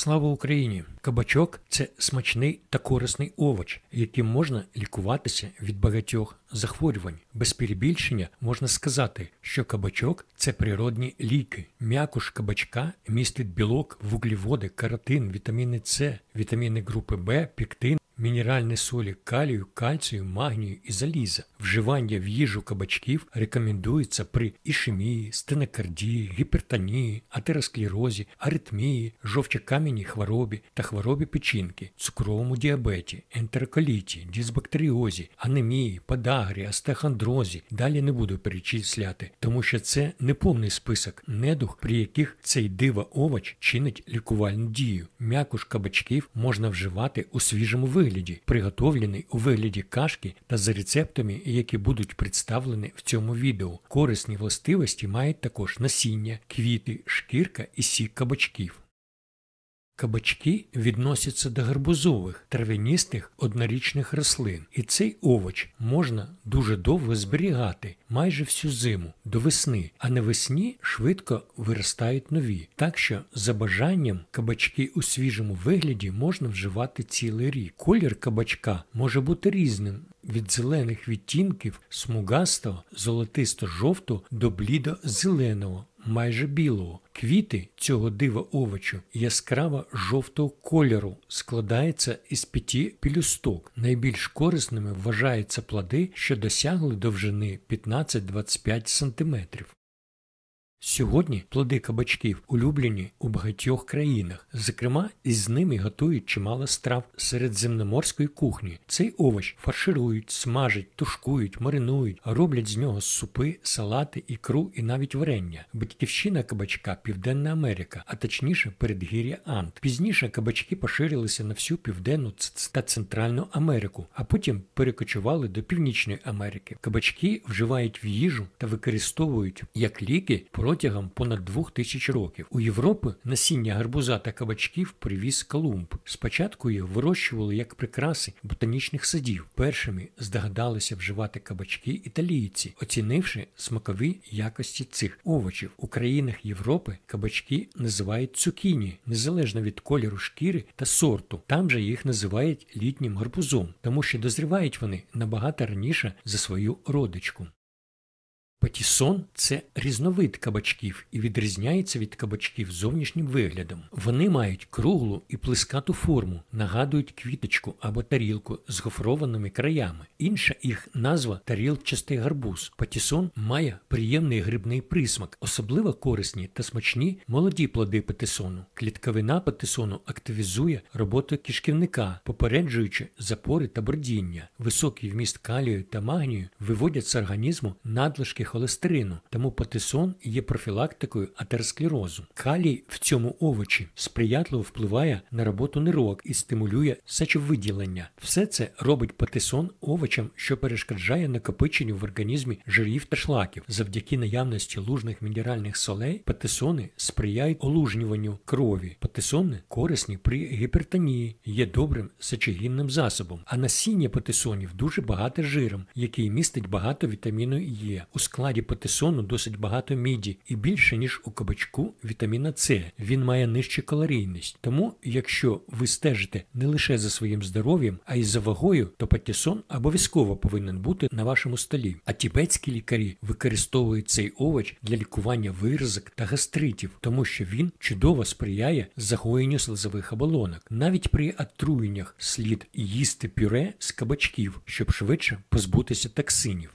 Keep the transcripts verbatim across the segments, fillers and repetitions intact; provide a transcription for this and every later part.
Слава Україні! Кабачок – це смачний та корисний овоч, яким можна лікуватися від багатьох захворювань. Без перебільшення можна сказати, що кабачок – це природні ліки. М'якуш кабачка містить білок, вуглеводи, каротин, вітаміни С, вітаміни групи В, пектин, мінеральні солі калію, кальцію, магнію і заліза. Вживання в їжу кабачків рекомендується при ішемії, стенокардії, гіпертонії, атеросклерозі, аритмії, жовчокам'яній хворобі та хворобі печінки, цукровому діабеті, ентероколіті, дисбактеріозі, анемії, подагрі, остеохондрозі. Далі не буду перечисляти, тому що це не повний список недуг, при яких цей дива-овоч чинить лікувальну дію. М'якуш кабачків можна вживати у свіжому вигляді, приготовлений у вигляді кашки та за рецептами, які будуть представлені в цьому відео. Корисні властивості мають також насіння, квіти, шкірка і сік кабачків. Кабачки відносяться до гарбузових, трав'янистих однорічних рослин. І цей овоч можна дуже довго зберігати, майже всю зиму, до весни, а навесні швидко виростають нові. Так що, за бажанням, кабачки у свіжому вигляді можна вживати цілий рік. Колір кабачка може бути різним. Від зелених відтінків смугастого, золотисто-жовтого до блідо-зеленого, майже білого. Квіти цього дива-овочу яскраво жовтого кольору, складаються із п'яти пелюсток. Найбільш корисними вважаються плоди, що досягли довжини п'ятнадцять-двадцять п'ять сантиметрів. Сьогодні плоди кабачків улюблені у багатьох країнах. Зокрема, із ними готують чимало страв середземноморської кухні. Цей овоч фарширують, смажать, тушкують, маринують, роблять з нього супи, салати, ікру і навіть варення. Батьківщина кабачка – Південна Америка, а точніше передгір'я Анд. Пізніше кабачки поширилися на всю Південну та Центральну Америку, а потім перекочували до Північної Америки. Кабачки вживають в їжу та використовують як ліки протягом понад двох тисяч років. У Європу насіння гарбуза та кабачків привіз Колумб. Спочатку їх вирощували як прикраси ботанічних садів. Першими здогадалися вживати кабачки італійці, оцінивши смакові якості цих овочів. У країнах Європи кабачки називають цукіні, незалежно від кольору шкіри та сорту. Там же їх називають літнім гарбузом, тому що дозрівають вони набагато раніше за свою родичку. Патіссон – це різновид кабачків і відрізняється від кабачків зовнішнім виглядом. Вони мають круглу і плескату форму, нагадують квіточку або тарілку з гофрованими краями. Інша їх назва – тарілчастий гарбуз. Патіссон має приємний грибний присмак. Особливо корисні та смачні молоді плоди патіссону. Клітковина патіссону активізує роботу кишківника, попереджуючи запори та бродіння. Високий вміст калію та магнію виводять з організму надлишки холестерину, тому патіссон є профілактикою атеросклерозу. Калій в цьому овочі сприятливо впливає на роботу нирок і стимулює сечовиділення. Все це робить патіссон овочем, що перешкоджає накопиченню в організмі жирів та шлаків. Завдяки наявності лужних мінеральних солей патіссони сприяють олужнюванню крові. Патіссони корисні при гіпертонії, є добрим сечогінним засобом. А насіння патіссонів дуже багате жиром, який містить багато вітаміну Е. У складі патіссону досить багато міді і більше, ніж у кабачку вітаміна С. Він має нижчу калорійність. Тому, якщо ви стежите не лише за своїм здоров'ям, а й за вагою, то патіссон обов'язково повинен бути на вашому столі. А тібетські лікарі використовують цей овоч для лікування виразок та гастритів, тому що він чудово сприяє загоєнню слизових оболонок. Навіть при отруєннях слід їсти пюре з кабачків, щоб швидше позбутися токсинів.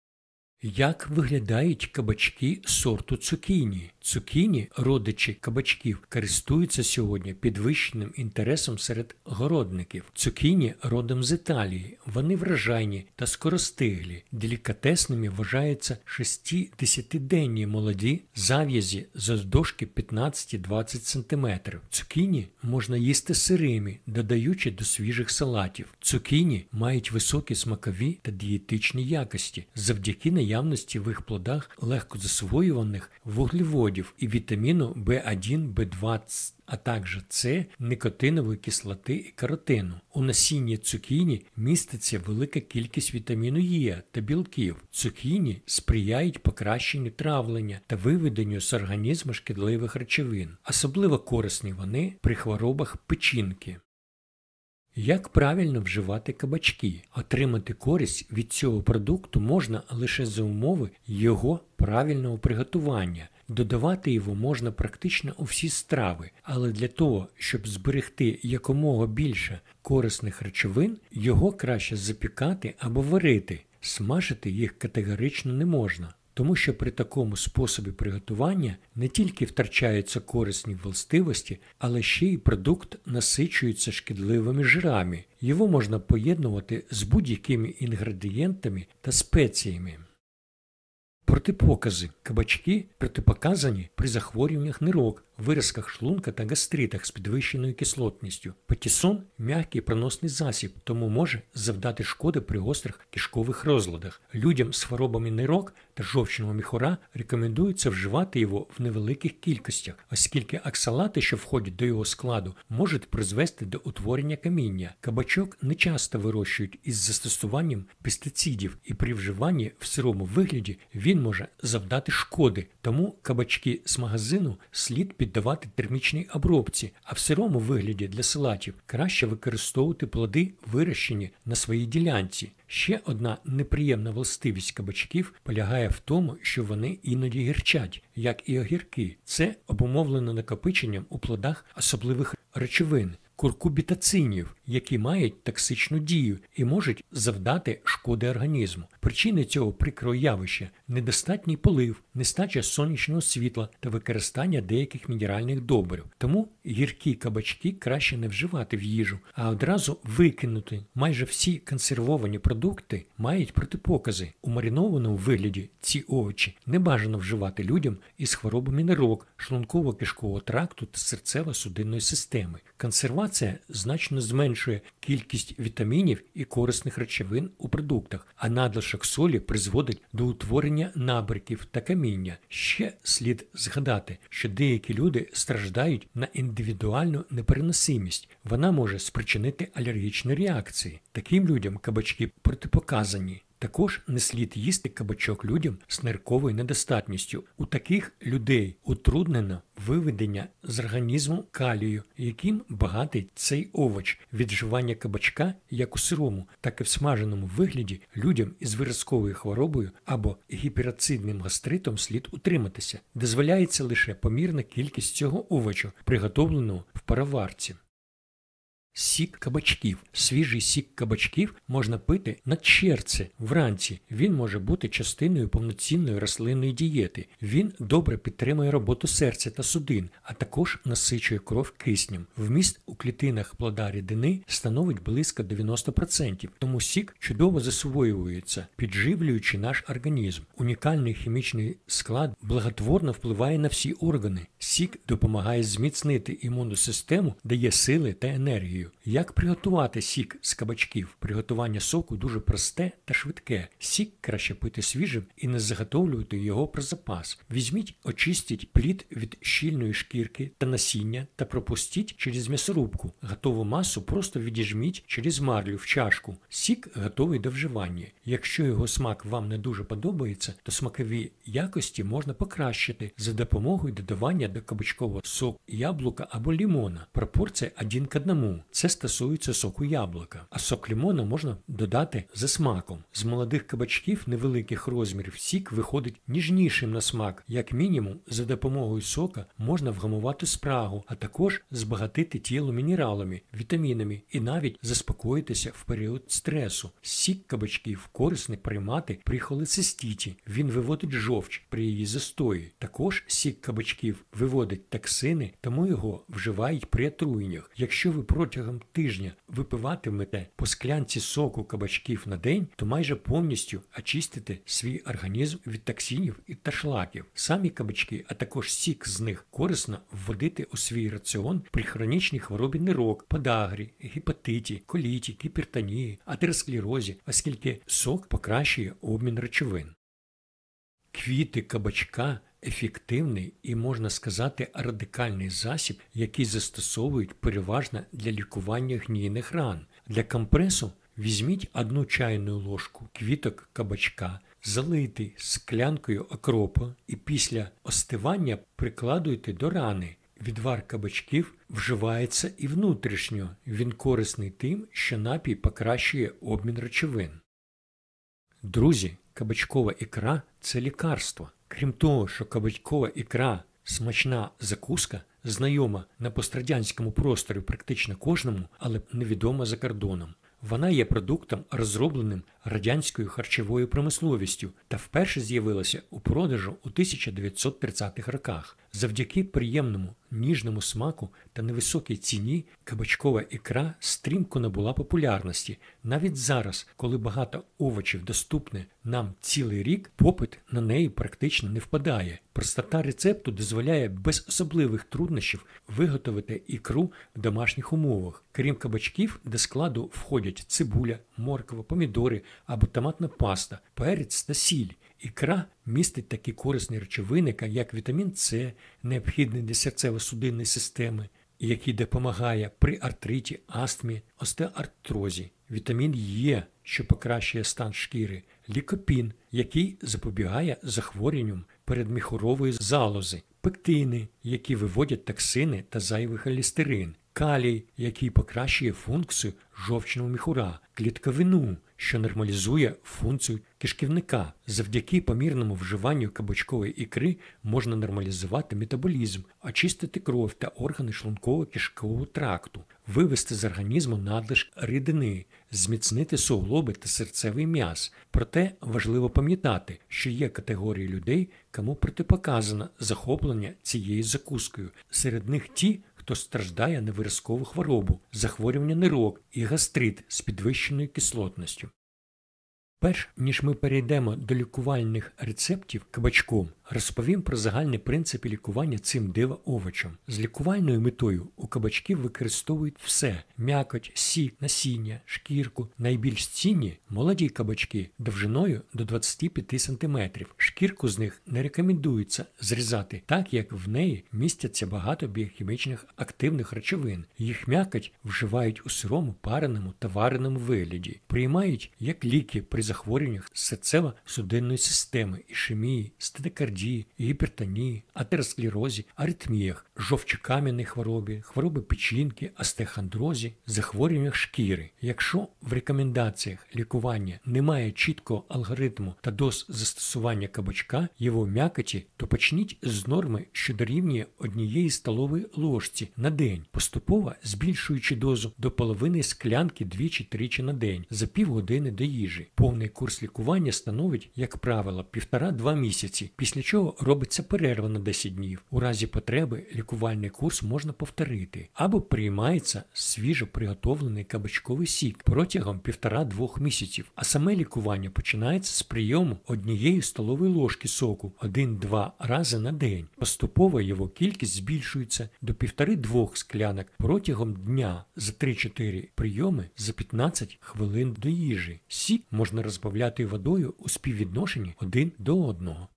Як виглядають кабачки сорту цукіні? Цукіні, родичі кабачків, користуються сьогодні підвищеним інтересом серед городників. Цукіні родом з Італії. Вони врожайні та скоростиглі. Делікатесними вважаються шести-десятиденні молоді зав'язі завдовжки п'ятнадцять-двадцять сантиметрів. Цукіні можна їсти сирими, додаючи до свіжих салатів. Цукіні мають високі смакові та дієтичні якості завдяки наявності наявності в їх плодах легко засвоюваних вуглеводів і вітаміну Б один, Б два, а також С, никотинової кислоти і каротину. У насінні цукіні міститься велика кількість вітаміну Е та білків. Цукіні сприяють покращенню травлення та виведенню з організму шкідливих речовин. Особливо корисні вони при хворобах печінки. Як правильно вживати кабачки? Отримати користь від цього продукту можна лише за умови його правильного приготування. Додавати його можна практично у всі страви, але для того, щоб зберегти якомога більше корисних речовин, його краще запікати або варити. Смажити їх категорично не можна. Тому що при такому способі приготування не тільки втрачаються корисні властивості, але ще й продукт насичується шкідливими жирами. Його можна поєднувати з будь-якими інгредієнтами та спеціями. Протипокази. Кабачки протипоказані при захворюваннях нирок, виразках шлунка та гастритах з підвищеною кислотністю. Патіссон – м'який проносний засіб, тому може завдати шкоди при гострих кишкових розладах. Людям з хворобами нирок та жовчного міхура рекомендується вживати його в невеликих кількостях, оскільки оксалати, що входять до його складу, можуть призвести до утворення каміння. Кабачок не часто вирощують із застосуванням пестицидів, і при вживанні в сирому вигляді він може завдати шкоди, тому кабачки з магазину слід піддавати термічній обробці, а в сирому вигляді для салатів краще використовувати плоди, вирощені на своїй ділянці. Ще одна неприємна властивість кабачків полягає в тому, що вони іноді гірчать, як і огірки. Це обумовлено накопиченням у плодах особливих речовин – куркубітацинів, які мають токсичну дію і можуть завдати шкоди організму. Причини цього прикрого явища – недостатній полив, нестача сонячного світла та використання деяких мінеральних добрив. Тому гіркі кабачки краще не вживати в їжу, а одразу викинути. Майже всі консервовані продукти мають протипокази. У маринованому вигляді ці овочі не бажано вживати людям із хворобами нирок, шлунково-кишкового тракту та серцево-судинної системи. Консервація значно зменшує кількість вітамінів і корисних речовин у продуктах, а надлишок солі призводить до утворення набряків та каміння. Ще слід згадати, що деякі люди страждають на індивідуальну непереносимість. Вона може спричинити алергічні реакції. Таким людям кабачки протипоказані. Також не слід їсти кабачок людям з нирковою недостатністю. У таких людей утруднено виведення з організму калію, яким багатий цей овоч. Від вживання кабачка як у сирому, так і в смаженому вигляді людям із виразковою хворобою або гіперацидним гастритом слід утриматися. Дозволяється лише помірна кількість цього овочу, приготовленого в пароварці. Сік кабачків. Свіжий сік кабачків можна пити на черці вранці. Він може бути частиною повноцінної рослинної дієти. Він добре підтримує роботу серця та судин, а також насичує кров киснем. Вміст у клітинах плода рідини становить близько дев'яносто відсотків, тому сік чудово засвоюється, підживлюючи наш організм. Унікальний хімічний склад благотворно впливає на всі органи. Сік допомагає зміцнити імунну систему, дає сили та енергію. Як приготувати сік з кабачків? Приготування соку дуже просте та швидке. Сік краще пити свіжим і не заготовлювати його про запас. Візьміть, очистіть плід від щільної шкірки та насіння та пропустіть через м'ясорубку. Готову масу просто відіжміть через марлю в чашку. Сік готовий до вживання. Якщо його смак вам не дуже подобається, то смакові якості можна покращити за допомогою додавання до кабачкового соку яблука або лимона. Пропорція один к одному. Це стосується соку яблука, а сок лимона можна додати за смаком. З молодих кабачків невеликих розмірів сік виходить ніжнішим на смак. Як мінімум, за допомогою сока можна вгамувати спрагу, а також збагатити тіло мінералами, вітамінами і навіть заспокоїтися в період стресу. Сік кабачків корисний приймати при холециститі. Він виводить жовч при її застої. Також сік кабачків виводить токсини, тому його вживають при отруєннях. Якщо ви протягом тижня випиватимете по склянці соку кабачків на день, то майже повністю очистите свій організм від токсинів і та шлаків. Самі кабачки, а також сік з них корисно вводити у свій раціон при хронічній хворобі нирок, подагрі, гепатиті, коліті, гіпертонії, атеросклерозі, оскільки сок покращує обмін речовин. Квіти кабачка – ефективний і, можна сказати, радикальний засіб, який застосовують переважно для лікування гнійних ран. Для компресу візьміть одну чайну ложку квіток кабачка, залийте склянкою окропу і після остивання прикладуйте до рани. Відвар кабачків вживається і внутрішньо, він корисний тим, що напій покращує обмін речовин. Друзі, кабачкова ікра – це лікарство. Крім того, що кабачкова ікра – смачна закуска, знайома на пострадянському просторі практично кожному, але невідома за кордоном. Вона є продуктом, розробленим радянською харчовою промисловістю та вперше з'явилася у продажу у тисяча дев'ятсот тридцятих роках. Завдяки приємному, ніжному смаку та невисокій ціні кабачкова ікра стрімко набула популярності. Навіть зараз, коли багато овочів доступне нам цілий рік, попит на неї практично не впадає. Простота рецепту дозволяє без особливих труднощів виготовити ікру в домашніх умовах. Крім кабачків, до складу входять цибуля, морква, помідори або томатна паста, перець та сіль. Ікра містить такі корисні речовини, як вітамін С, необхідний для серцево-судинної системи, який допомагає при артриті, астмі, остеоартрозі, вітамін Е, що покращує стан шкіри, лікопін, який запобігає захворюванням передміхурової залози, пектини, які виводять токсини та зайвий холестерин, калій, який покращує функцію жовчного міхура, клітковину, що нормалізує функцію кишківника. Завдяки помірному вживанню кабачкової ікри можна нормалізувати метаболізм, очистити кров та органи шлунково-кишкового тракту, вивести з організму надлишок рідини, зміцнити суглоби та серцевий м'яз. Проте важливо пам'ятати, що є категорії людей, кому протипоказано захоплення цією закускою. Серед них ті, хто страждає на виразкову хворобу, захворювання нирок і гастрит з підвищеною кислотністю. Перш ніж ми перейдемо до лікувальних рецептів кабачком, розповім про загальні принципи лікування цим диво-овочем. З лікувальною метою у кабачків використовують все – м'якоть, сік, насіння, шкірку. Найбільш цінні – молоді кабачки довжиною до двадцяти п'яти сантиметрів. Шкірку з них не рекомендується зрізати, так як в неї містяться багато біохімічних активних речовин. Їх м'якоть вживають у сирому, пареному та вареному вигляді. Приймають як ліки при захворюваннях серцево-судинної системи, ішемії, стенокардії, гіпертонії, атеросклерозі, аритміях, жовчокам'яній хворобі, хвороби печінки, остеохондрозі, захворюваннях шкіри. Якщо в рекомендаціях лікування немає чіткого алгоритму та доз застосування кабачка, його м'якоті, то почніть з норми, що дорівнює однієї столової ложці на день, поступово збільшуючи дозу до половини склянки двічі-тричі на день, за півгодини до їжі. Повний курс лікування становить, як правило, півтора-два місяці, після чого робиться перерва на десять днів. У разі потреби лікувальний курс можна повторити, або приймається свіжо приготовлений кабачковий сік протягом півтора-двох місяців, а саме лікування починається з прийому однієї столової ложки соку один-два рази на день. Поступово його кількість збільшується до півтори-двох склянок протягом дня за три-чотири прийоми за п'ятнадцять хвилин до їжі. Сік можна розбавляти водою у співвідношенні один до одного.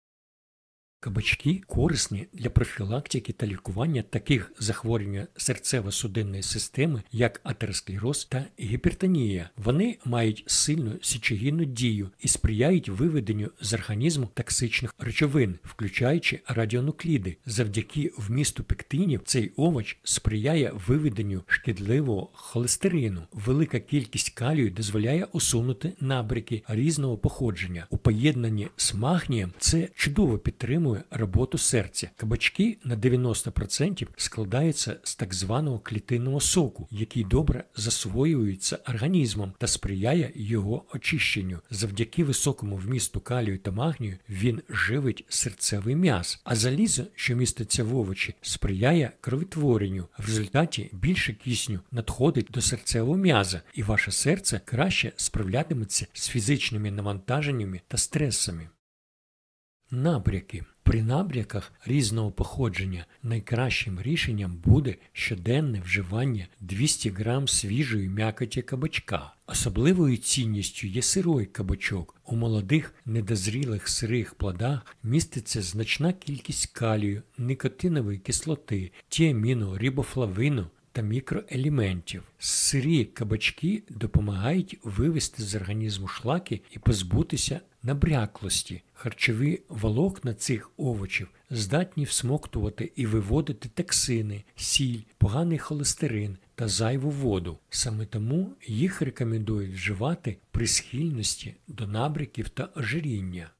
Кабачки корисні для профілактики та лікування таких захворювань серцево-судинної системи, як атеросклероз та гіпертонія. Вони мають сильну сечогінну дію і сприяють виведенню з організму токсичних речовин, включаючи радіонукліди. Завдяки вмісту пектинів цей овоч сприяє виведенню шкідливого холестерину. Велика кількість калію дозволяє усунути набряки різного походження. У поєднанні з магнієм це чудово підтримує роботу серця. Кабачки на дев'яносто відсотків складаються з так званого клітинного соку, який добре засвоюється організмом та сприяє його очищенню. Завдяки високому вмісту калію та магнію він живить серцевий м'яз, а залізо, що міститься в овочі, сприяє кровотворенню. В результаті більше кисню надходить до серцевого м'яза, і ваше серце краще справлятиметься з фізичними навантаженнями та стресами. Набряки. При набряках різного походження найкращим рішенням буде щоденне вживання двісті грам свіжої м'якоті кабачка. Особливою цінністю є сирий кабачок. У молодих, недозрілих сирих плодах міститься значна кількість калію, никотинової кислоти, тіаміну, рибофлавину та мікроелементів. Сирі кабачки допомагають вивести з організму шлаки і позбутися набряклості. Харчові волокна цих овочів здатні всмоктувати і виводити токсини, сіль, поганий холестерин та зайву воду. Саме тому їх рекомендують вживати при схильності до набряків та ожиріння.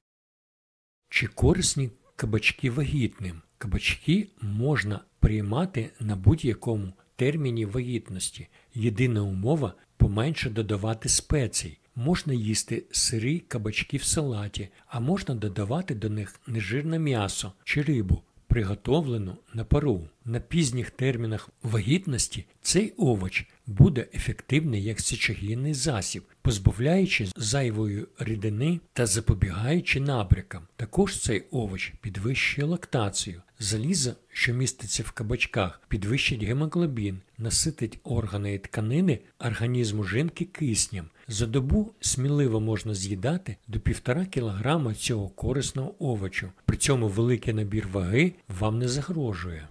Чи корисні кабачки вагітним? Кабачки можна приймати на будь-якому терміні вагітності. Єдина умова – поменше додавати спецій. Можна їсти сирі кабачки в салаті, а можна додавати до них нежирне м'ясо чи рибу, приготовлену на пару. На пізніх термінах вагітності цей овоч буде ефективний як сечогінний засіб, позбавляючи зайвої рідини та запобігаючи набрякам. Також цей овоч підвищує лактацію. Залізо, що міститься в кабачках, підвищить гемоглобін, наситить органи і тканини організму жінки киснем. За добу сміливо можна з'їдати до півтора кілограма цього корисного овочу. При цьому великий набір ваги вам не загрожує.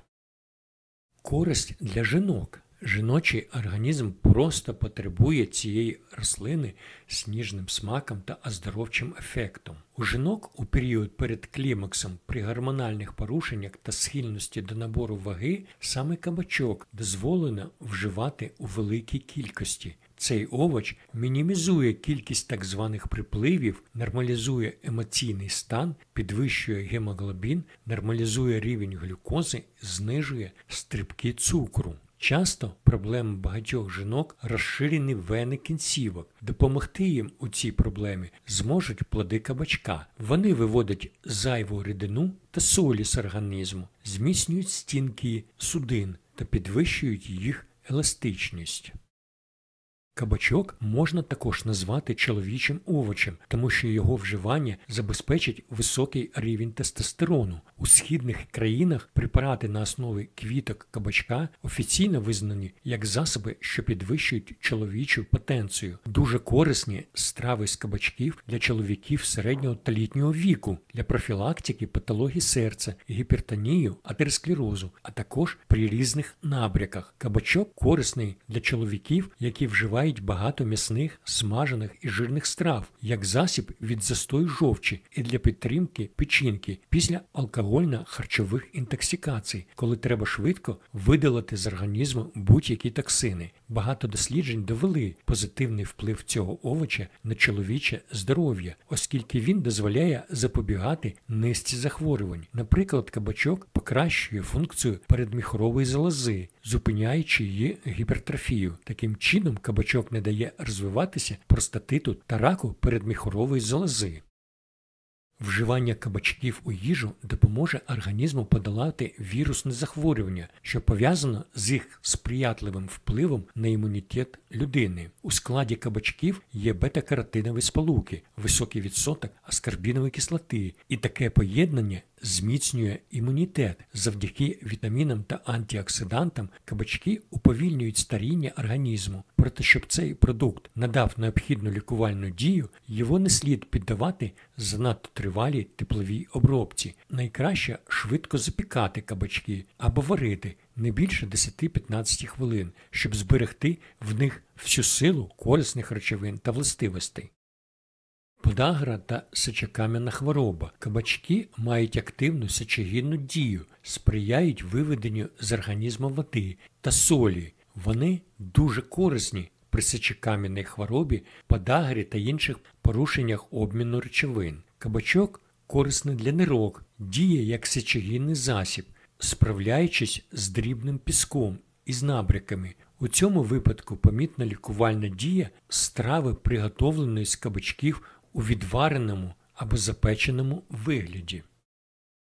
Користь для жінок. Жіночий організм просто потребує цієї рослини з ніжним смаком та оздоровчим ефектом. У жінок у період перед клімаксом при гормональних порушеннях та схильності до набору ваги саме кабачок дозволено вживати у великій кількості. Цей овоч мінімізує кількість так званих припливів, нормалізує емоційний стан, підвищує гемоглобін, нормалізує рівень глюкози, знижує стрибки цукру. Часто проблема багатьох жінок – розширені вени кінцівок. Допомогти їм у цій проблемі зможуть плоди кабачка. Вони виводять зайву рідину та солі з організму, зміцнюють стінки судин та підвищують їх еластичність. Кабачок можна також назвати чоловічим овочем, тому що його вживання забезпечить високий рівень тестостерону. У східних країнах препарати на основі квіток кабачка офіційно визнані як засоби, що підвищують чоловічу потенцію. Дуже корисні страви з кабачків для чоловіків середнього та літнього віку, для профілактики патології серця, гіпертонію, атеросклерозу, а також при різних набряках. Кабачок корисний для чоловіків, які вживають багато м'ясних, смажених і жирних страв, як засіб від застою жовчі і для підтримки печінки після алкогольно-харчових інтоксикацій, коли треба швидко видалити з організму будь-які токсини. Багато досліджень довели позитивний вплив цього овоча на чоловіче здоров'я, оскільки він дозволяє запобігати низці захворювань. Наприклад, кабачок покращує функцію передміхорової залози, зупиняючи її гіпертрофію. Таким чином, кабачок не дає розвиватися простатиту та раку передміхорової залози. Вживання кабачків у їжу допоможе організму подолати вірусне захворювання, що пов'язано з їх сприятливим впливом на імунітет людини. У складі кабачків є бета-каротинові сполуки, високий відсоток аскорбінової кислоти, і таке поєднання зміцнює імунітет. Завдяки вітамінам та антиоксидантам кабачки уповільнюють старіння організму. Проте, щоб цей продукт надав необхідну лікувальну дію, його не слід піддавати занадто тривалій тепловій обробці. Найкраще швидко запікати кабачки або варити не більше десять-п'ятнадцять хвилин, щоб зберегти в них всю силу корисних речовин та властивостей. Подагра та сечокам'яна хвороба. Кабачки мають активну сечогінну дію, сприяють виведенню з організму води та солі. Вони дуже корисні при сечокам'яній хворобі, подагрі та інших порушеннях обміну речовин. Кабачок корисний для нирок, діє як сечогінний засіб, справляючись з дрібним піском і з набряками. У цьому випадку помітна лікувальна дія страви, приготовленої з кабачків у відвареному або запеченому вигляді.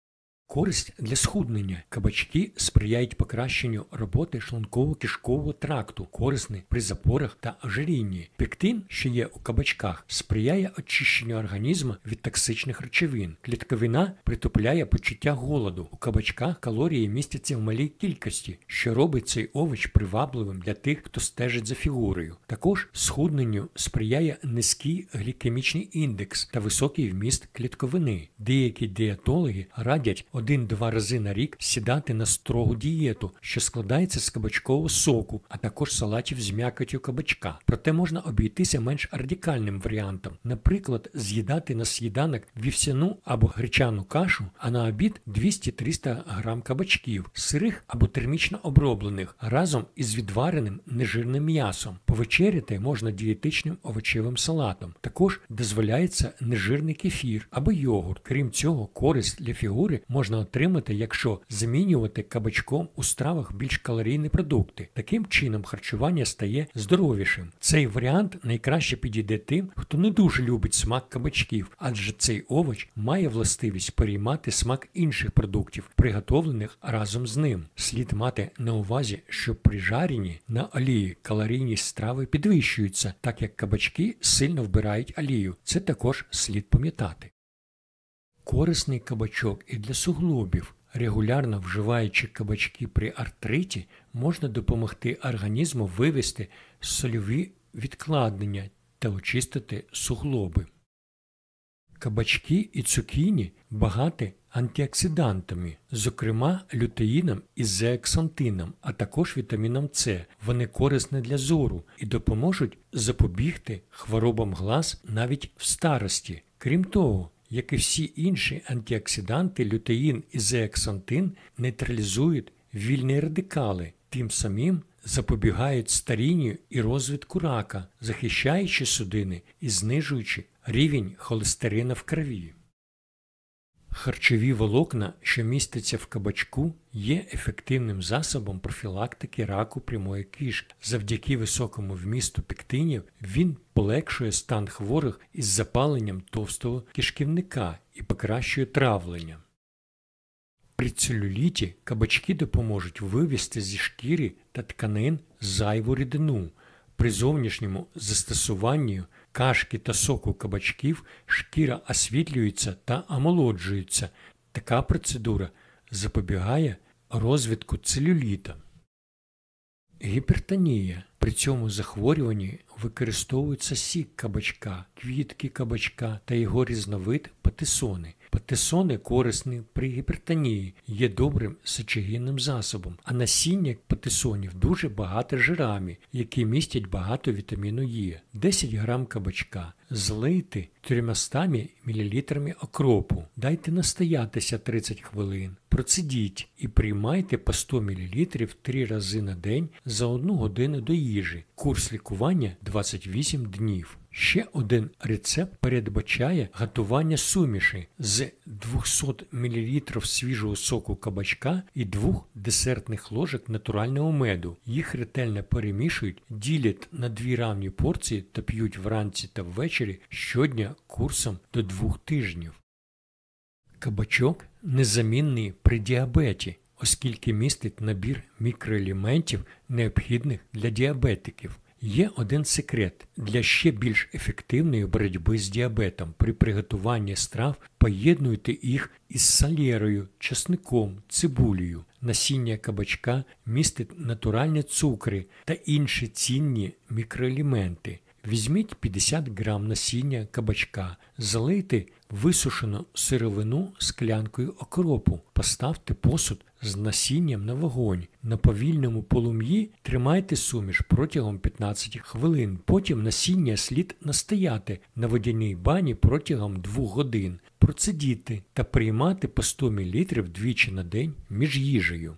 Користь для схуднення. Кабачки сприяють покращенню роботи шлунково-кишкового тракту, корисний при запорах та ожирінні. Пектин, що є у кабачках, сприяє очищенню організму від токсичних речовин. Клітковина притупляє почуття голоду. У кабачках калорії містяться в малій кількості, що робить цей овоч привабливим для тих, хто стежить за фігурою. Також схудненню сприяє низький глікемічний індекс та високий вміст клітковини. Деякі дієтологи радять один-два рази на рік сідати на строгу дієту, що складається з кабачкового соку, а також салатів з м'якоттю кабачка. Проте можна обійтися менш радикальним варіантом. Наприклад, з'їдати на сніданок вівсяну або гречану кашу, а на обід двісті-триста грам кабачків, сирих або термічно оброблених, разом із відвареним нежирним м'ясом. Повечеряти можна дієтичним овочевим салатом. Також дозволяється нежирний кефір або йогурт. Крім цього, користь для фігури можна отримати, якщо замінювати кабачком у стравах більш калорійні продукти. Таким чином харчування стає здоровішим. Цей варіант найкраще підійде тим, хто не дуже любить смак кабачків, адже цей овоч має властивість переймати смак інших продуктів, приготовлених разом з ним. Слід мати на увазі, що при жаренні на олії калорійність страви підвищується, так як кабачки сильно вбирають олію. Це також слід пам'ятати. Корисний кабачок і для суглобів. Регулярно вживаючи кабачки при артриті, можна допомогти організму вивести сольові відкладення та очистити суглоби. Кабачки і цукіні багаті антиоксидантами, зокрема лютеїном і зеаксантином, а також вітаміном С. Вони корисні для зору і допоможуть запобігти хворобам глаз навіть в старості. Крім того, як і всі інші антиоксиданти, лютеїн і зеаксантин нейтралізують вільні радикали, тим самим запобігають старінню і розвитку рака, захищаючи судини і знижуючи рівень холестерину в крові. Харчові волокна, що містяться в кабачку, є ефективним засобом профілактики раку прямої кишки. Завдяки високому вмісту пектинів він полегшує стан хворих із запаленням товстого кишківника і покращує травлення. При целюліті кабачки допоможуть вивести зі шкіри та тканин зайву рідину. При зовнішньому застосуванні кашки та соку кабачків шкіра освітлюється та омолоджується. Така процедура запобігає розвитку целюліта. Гіпертонія. При цьому захворюванні використовується сік кабачка, квітки кабачка та його різновид патисони. Патисони корисні при гіпертонії, є добрим сечогінним засобом, а насіння патисонів дуже багато жирами, які містять багато вітаміну Е. десять грам кабачка злийте триста мілілітрів окропу, дайте настоятися тридцять хвилин, процедіть і приймайте по сто мілілітрів три рази на день за одну годину до їжі. Курс лікування двадцять вісім днів. Ще один рецепт передбачає готування суміші з двісті мілілітрів свіжого соку кабачка і двох десертних ложок натурального меду. Їх ретельно перемішують, ділять на дві рівні порції та п'ють вранці та ввечері щодня курсом до двох тижнів. Кабачок незамінний при діабеті, оскільки містить набір мікроелементів, необхідних для діабетиків. Є один секрет. Для ще більш ефективної боротьби з діабетом при приготуванні страв поєднуйте їх із салєрою, часником, цибулею. Насіння кабачка містить натуральні цукри та інші цінні мікроелементи. Візьміть п'ятдесят грам насіння кабачка, залийте висушену сировину склянкою окропу, поставте посуд з насінням на вогонь. На повільному полум'ї тримайте суміш протягом п'ятнадцять хвилин. Потім насіння слід настояти на водяній бані протягом двох годин, процедіти та приймати по сто мілілітрів двічі на день між їжею.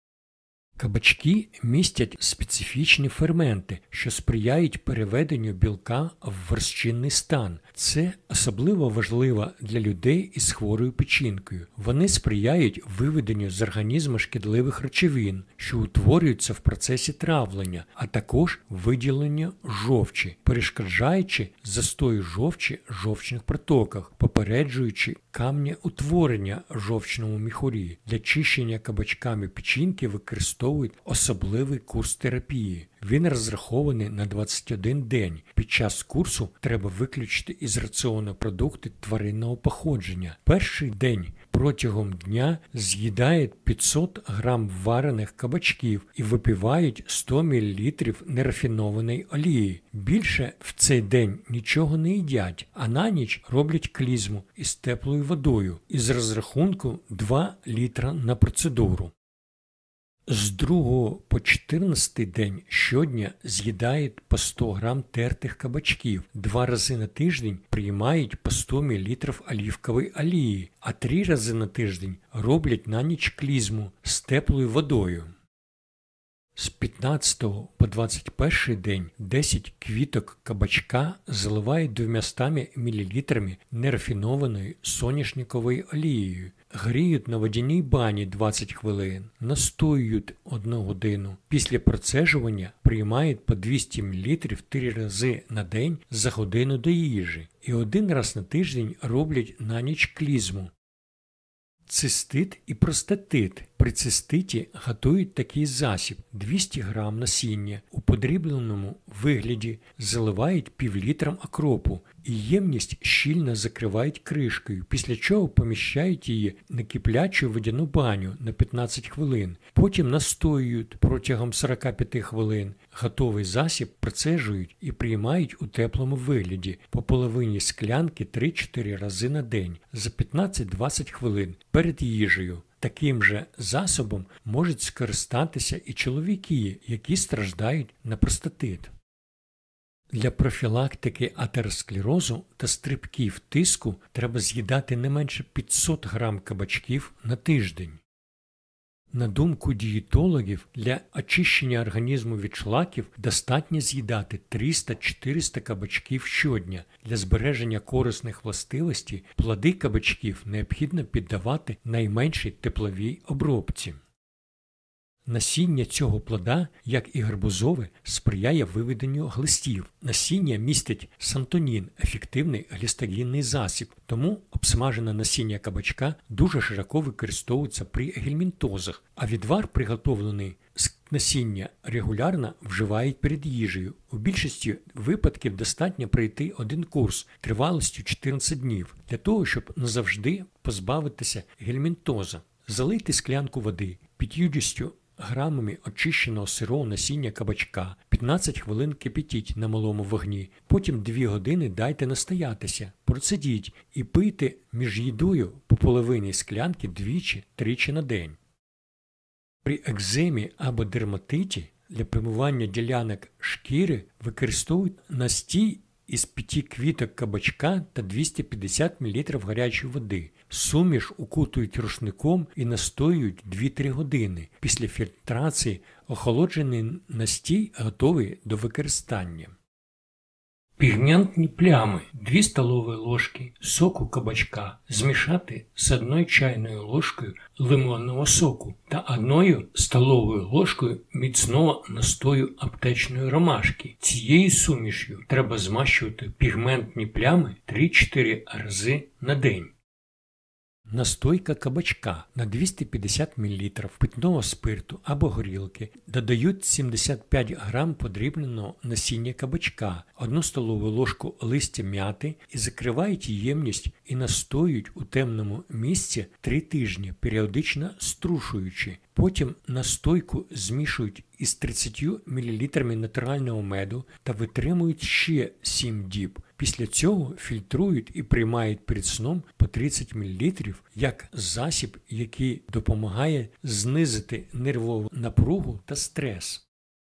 Кабачки містять специфічні ферменти, що сприяють переведенню білка в розчинний стан. Це особливо важливо для людей із хворою печінкою. Вони сприяють виведенню з організму шкідливих речовин, що утворюються в процесі травлення, а також виділенню жовчі, перешкоджаючи застою жовчі в жовчних протоках, попереджуючи камнеутворення в жовчному міхурі. Для чищення кабачками печінки використовують особливий курс терапії. Він розрахований на двадцять один день. Під час курсу треба виключити із раціону продукти тваринного походження. Перший день протягом дня з'їдають п'ятсот грам варених кабачків і випивають сто мілілітрів нерафінованої олії. Більше в цей день нічого не їдять, а на ніч роблять клізму із теплою водою із розрахунку два літра на процедуру. З другого по чотирнадцятий день щодня з'їдають по сто грам тертих кабачків, два рази на тиждень приймають по сто мілілітрів олівкової олії, а три рази на тиждень роблять на ніч клізму з теплою водою. З п'ятнадцятого по двадцять перший день десять квіток кабачка заливають двома мілілітрами нерафінованої соняшникової олією, гріють на водяній бані двадцять хвилин, настоюють одну годину. Після процежування приймають по двісті мілілітрів три рази на день за годину до їжі і один раз на тиждень роблять на ніч клізму. Цистит і простатит. При циститі готують такий засіб: двісті грам насіння у подрібленому вигляді заливають півлітром окропу і ємність щільно закривають кришкою, після чого поміщають її на киплячу водяну баню на п'ятнадцять хвилин. Потім настоюють протягом сорок п'ять хвилин. Готовий засіб процежують і приймають у теплому вигляді по половині склянки три-чотири рази на день за п'ятнадцять-двадцять хвилин перед їжею. Таким же засобом можуть скористатися і чоловіки, які страждають на простатит. Для профілактики атеросклерозу та стрибків тиску треба з'їдати не менше п'ятсот грам кабачків на тиждень. На думку дієтологів, для очищення організму від шлаків достатньо з'їдати триста-чотириста кабачків щодня. Для збереження корисних властивостей плоди кабачків необхідно піддавати найменшій тепловій обробці. Насіння цього плода, як і гарбузове, сприяє виведенню глистів. Насіння містить сантонін – ефективний глістогінний засіб, тому обсмажене насіння кабачка дуже широко використовується при гельмінтозах, а відвар, приготовлений з насіння, регулярно вживають перед їжею. У більшості випадків достатньо пройти один курс тривалістю чотирнадцять днів для того, щоб назавжди позбавитися гельмінтоза. Залийте склянку води п'ятдесят грамами очищеного сирого насіння кабачка, п'ятнадцять хвилин кипятіть на малому вогні, потім дві години дайте настоятися, процедіть і пийте між їдою по половині склянки двічі-тричі на день. При екземі або дерматиті для промивання ділянок шкіри використовують настій із п'яти квіток кабачка та двісті п'ятдесят мілілітрів гарячої води. Суміш укутують рушником і настоюють дві-три години. Після фільтрації охолоджений настій готовий до використання. Пігментні плями – дві столові ложки соку кабачка змішати з одною чайною ложкою лимонного соку та одною столовою ложкою міцного настою аптечної ромашки. Цією сумішю треба змащувати пігментні плями три-чотири рази на день. Настойка кабачка на двісті п'ятдесят мілілітрів питного спирту або горілки додають сімдесят п'ять грам подрібненого насіння кабачка, одну столову ложку листя м'яти і закривають ємність і настоюють у темному місці три тижні, періодично струшуючи. Потім настойку змішують із тридцятьма мілілітрами натурального меду та витримують ще сім діб. Після цього фільтрують і приймають перед сном по тридцять мілілітрів як засіб, який допомагає знизити нервову напругу та стрес.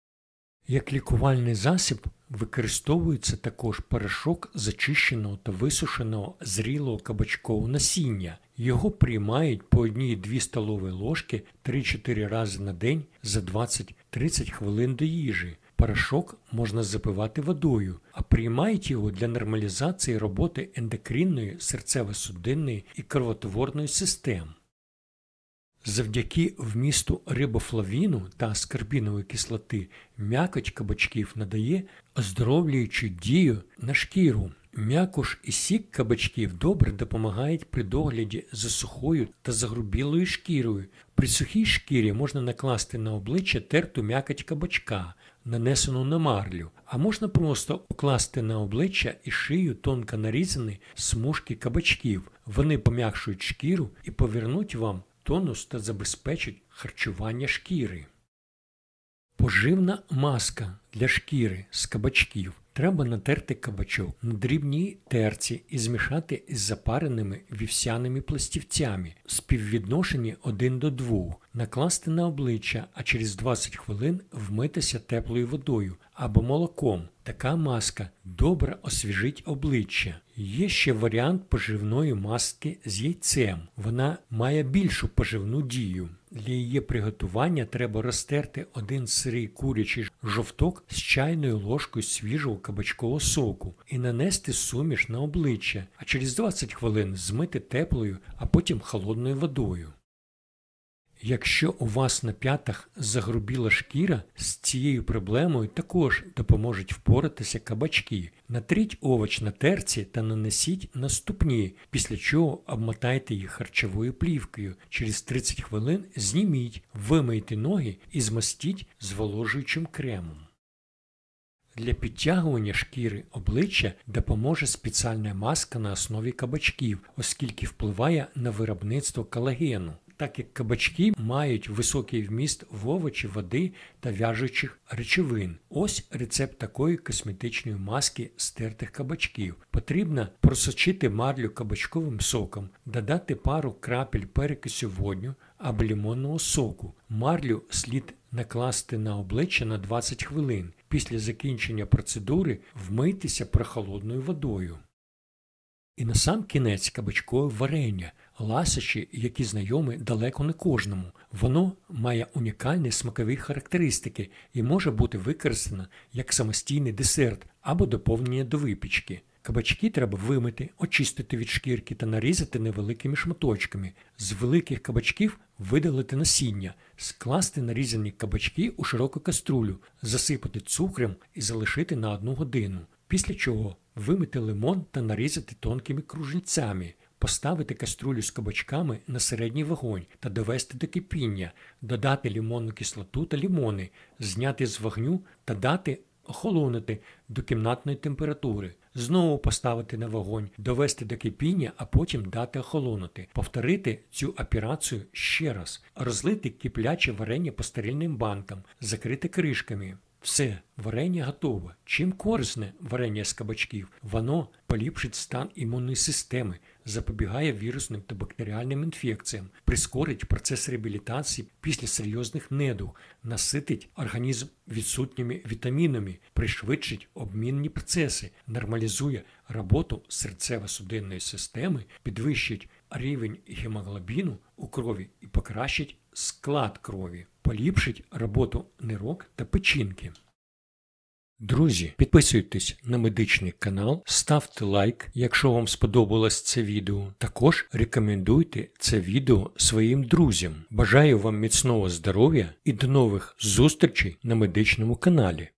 Як лікувальний засіб використовується також порошок зачищеного та висушеного зрілого кабачкового насіння. Його приймають по одній-дві столові ложки три-чотири рази на день за двадцять-тридцять хвилин до їжі. Порошок можна запивати водою, а приймають його для нормалізації роботи ендокринної, серцево-судинної і кровотворної систем. Завдяки вмісту рибофлавіну та аскорбінової кислоти м'якоть кабачків надає оздоровлюючу дію на шкіру. М'якуш і сік кабачків добре допомагають при догляді за сухою та загрубілою шкірою. При сухій шкірі можна накласти на обличчя терту м'якоть кабачка, нанесену на марлю, а можна просто покласти на обличчя і шию тонко нарізані смужки кабачків. Вони пом'якшують шкіру і повернуть вам тонус та забезпечать харчування шкіри. Поживна маска для шкіри з кабачків. Треба натерти кабачок на дрібній терці і змішати із запареними вівсяними пластівцями в співвідношенні один до двох, накласти на обличчя, а через двадцять хвилин вмитися теплою водою або молоком. Така маска добре освіжить обличчя. Є ще варіант поживної маски з яйцем. Вона має більшу поживну дію. Для її приготування треба розтерти один сирий курячий жовток з чайною ложкою свіжого кабачкового соку і нанести суміш на обличчя, а через двадцять хвилин змити теплою, а потім холодною водою. Якщо у вас на п'ятах загрубіла шкіра, з цією проблемою також допоможуть впоратися кабачки. Натріть овоч на терці та нанесіть на ступні, після чого обмотайте їх харчовою плівкою. Через тридцять хвилин зніміть, вимийте ноги і змастіть зволожуючим кремом. Для підтягування шкіри обличчя допоможе спеціальна маска на основі кабачків, оскільки впливає на виробництво колагену. Так як кабачки мають високий вміст в овочі, води та в'яжучих речовин. Ось рецепт такої косметичної маски з тертих кабачків. Потрібно просочити марлю кабачковим соком, додати пару крапель перекису водню або лимонного соку. Марлю слід накласти на обличчя на двадцять хвилин. Після закінчення процедури вмийтеся прохолодною водою. І на сам кінець кабачкове варення, ласощі, які знайомі далеко не кожному. Воно має унікальні смакові характеристики і може бути використано як самостійний десерт або доповнення до випічки. Кабачки треба вимити, очистити від шкірки та нарізати невеликими шматочками. З великих кабачків видалити насіння, скласти нарізані кабачки у широку каструлю, засипати цукром і залишити на одну годину. Після чого вимити лимон та нарізати тонкими кружельцями. Поставити каструлю з кабачками на середній вогонь та довести до кипіння, додати лимонну кислоту та лимони, зняти з вогню та дати охолонути до кімнатної температури. Знову поставити на вогонь, довести до кипіння, а потім дати охолонути. Повторити цю операцію ще раз. Розлити кипляче варення по стерильним банкам, закрити кришками. Все, варення готове. Чим корисне варення з кабачків? Воно поліпшить стан імунної системи, запобігає вірусним та бактеріальним інфекціям, прискорить процес реабілітації після серйозних недуг, наситить організм відсутніми вітамінами, пришвидшить обмінні процеси, нормалізує роботу серцево-судинної системи, підвищить рівень гемоглобіну у крові і покращить склад крові, поліпшить роботу нирок та печінки. Друзі, підписуйтесь на медичний канал, ставте лайк, якщо вам сподобалось це відео. Також рекомендуйте це відео своїм друзям. Бажаю вам міцного здоров'я і до нових зустрічей на медичному каналі.